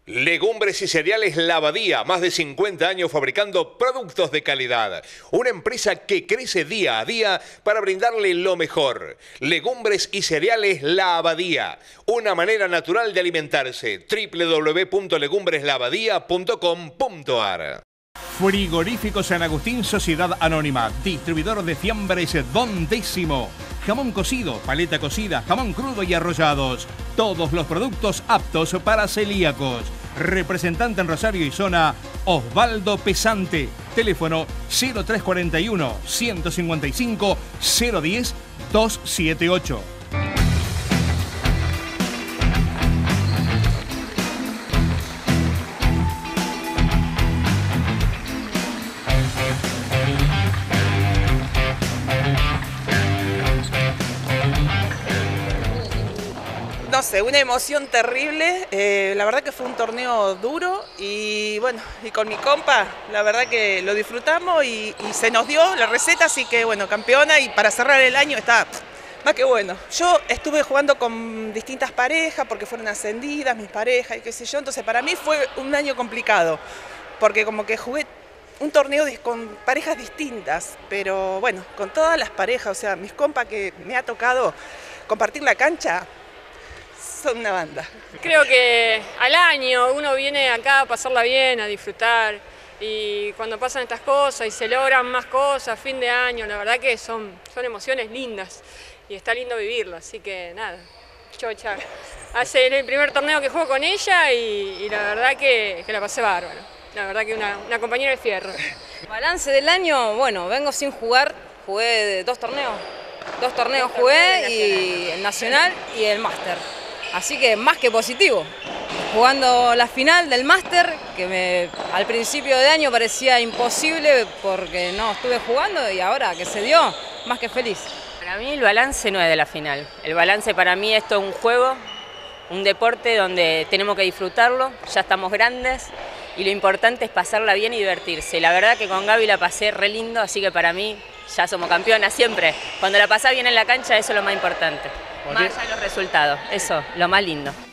Legumbres y cereales La Abadía, más de 50 años fabricando productos de calidad. Una empresa que crece día a día para brindarle lo mejor. Legumbres y cereales La Abadía, una manera natural de alimentarse. www.legumbreslaabadía.com.ar. Frigorífico San Agustín Sociedad Anónima, distribuidor de fiambres Don Décimo. Jamón cocido, paleta cocida, jamón crudo y arrollados. Todos los productos aptos para celíacos. Representante en Rosario y zona, Osvaldo Pesante. Teléfono 0341 155 010 278. No sé, una emoción terrible, la verdad que fue un torneo duro y bueno, y con mi compa, la verdad que lo disfrutamos y se nos dio la receta, así que bueno, campeona y para cerrar el año está más que bueno. Yo estuve jugando con distintas parejas porque fueron ascendidas mis parejas y qué sé yo, entonces para mí fue un año complicado, porque como que jugué un torneo con parejas distintas, pero bueno, con todas las parejas, o sea, mis compas que me ha tocado compartir la cancha, son una banda. Creo que al año uno viene acá a pasarla bien, a disfrutar, y cuando pasan estas cosas y se logran más cosas, fin de año, la verdad que son emociones lindas y está lindo vivirlo, así que nada, chocha. Hace el primer torneo que juego con ella y la verdad que la pasé bárbaro, la verdad que una compañera de fierro. Balance del año, bueno, vengo sin jugar, jugué dos torneos jugué, y el Nacional y el Máster. Así que más que positivo. Jugando la final del Máster, que al principio de año parecía imposible porque no estuve jugando y ahora que se dio, más que feliz. Para mí el balance no es de la final. El balance para mí esto es un juego, un deporte donde tenemos que disfrutarlo, ya estamos grandes y lo importante es pasarla bien y divertirse. La verdad que con Gaby la pasé re lindo, así que para mí ya somos campeonas siempre. Cuando la pasás bien en la cancha, eso es lo más importante. Más allá de los resultados, eso, lo más lindo.